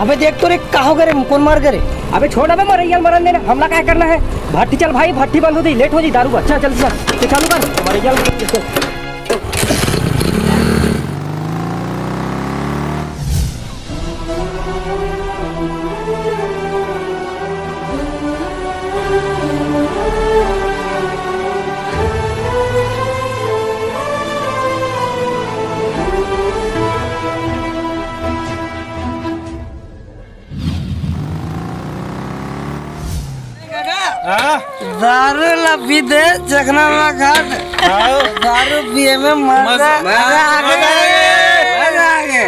अबे देख तो रे कहाँ गए कौन मार गए? अबे छोड़ अबे मरैया मरन देना हमला क्या करना है। भट्टी चल भाई भट्टी बंद होती लेट हो जी दारू अच्छा चल चालू कर मरैया। दारू लपी दे चखना में घाट दारू पिए में मजा आ गया।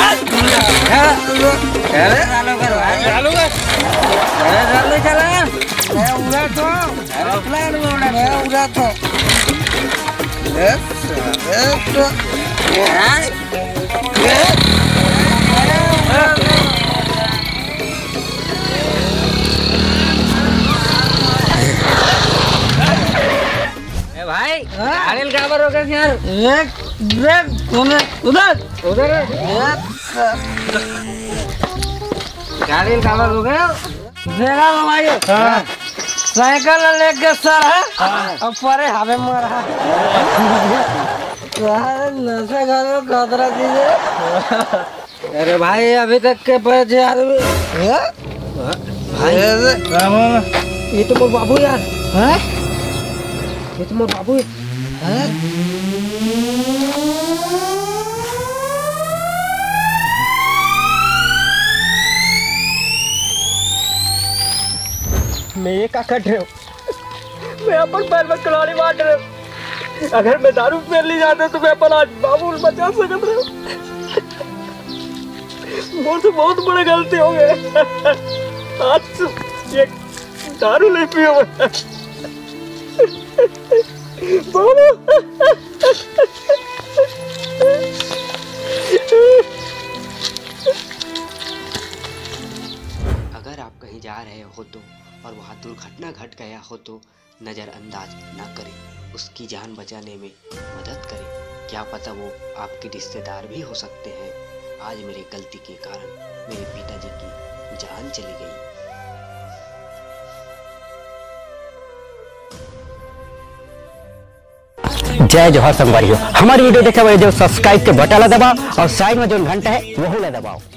भाई गाड़ी का बर होगा यार उधर उधर गाड़ी का बर होगा देखा भाई साइकिल लेके सर है अब परे हमें मारा नशा घरों खतरा दीजिए। अरे भाई अभी तक के पैसे भाई ये तो मोर बाबू यार है ये तो मोर बाबू है। मैं ये क्या कर रहे हो? मैं अपन पैर में कलाड़ी मार रहे हूँ। अगर मैं दारू पी ली जाते तो मैं अपन आज बाबू बचा सकता हूँ। मुझसे बहुत बड़ी गलती हो गई। आज ये दारू नहीं पियो बाबू। अगर आप कहीं जा रहे हो तो और वहाँ दुर्घटना घट गया हो तो नज़रअंदाज ना करें, उसकी जान बचाने में मदद करें। क्या पता वो आपके रिश्तेदार भी हो सकते हैं। आज मेरी गलती के कारण मेरे पिताजी की जान चली गई। जय जोहर संगवारियों, हमारी वीडियो देखे हुए जो सब्सक्राइब के बटन दबाओ और साइड में जो घंटा है वो दबाओ।